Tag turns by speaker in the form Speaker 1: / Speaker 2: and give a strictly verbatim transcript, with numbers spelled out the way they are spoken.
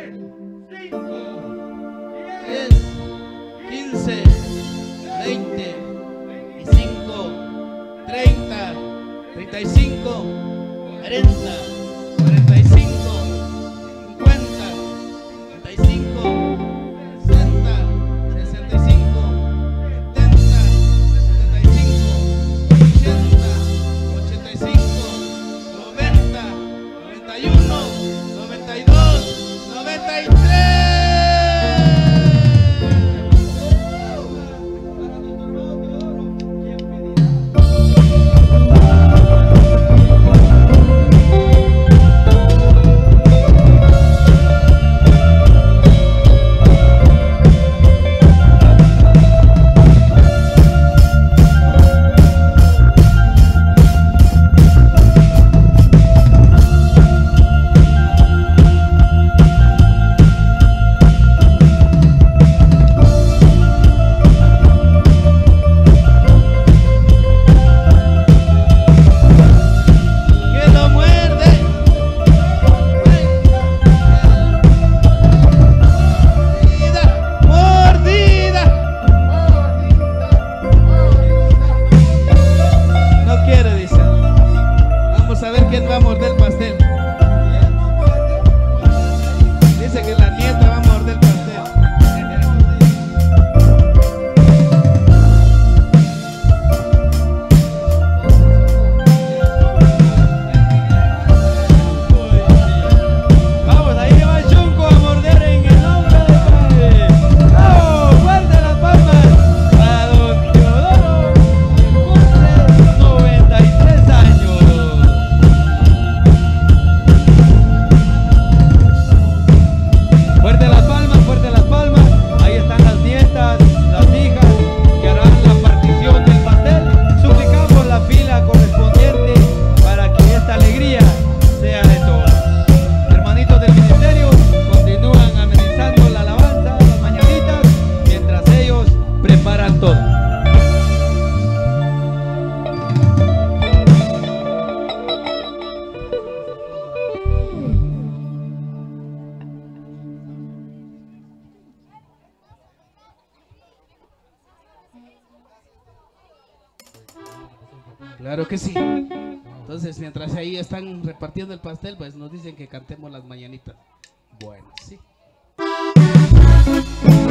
Speaker 1: diez, quince, veinte, veinticinco, treinta, treinta y cinco, cuarenta, cuarenta y cinco, cincuenta, cincuenta y cinco, sesenta, sesenta y cinco, setenta, setenta y cinco, ochenta, ochenta y cinco, noventa, noventa y uno, noventa y dos, noventa y tres. Claro que sí. Entonces, mientras ahí están repartiendo el pastel, pues nos dicen que cantemos las mañanitas. Bueno, sí.